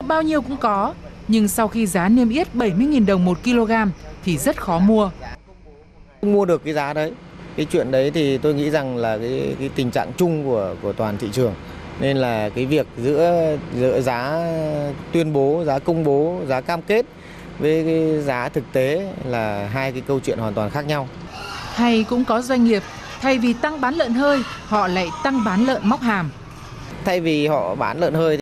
Bao nhiêu cũng có, nhưng sau khi giá niêm yết 70.000 đồng 1 kg thì rất khó mua. Không mua được cái giá đấy. Cái chuyện đấy thì tôi nghĩ rằng là cái tình trạng chung của toàn thị trường. Nên là cái việc giữa giá tuyên bố, giá công bố, giá cam kết với cái giá thực tế là hai cái câu chuyện hoàn toàn khác nhau. Hay cũng có doanh nghiệp thay vì tăng bán lợn hơi, họ lại tăng bán lợn móc hàm. Thay vì họ bán lợn hơi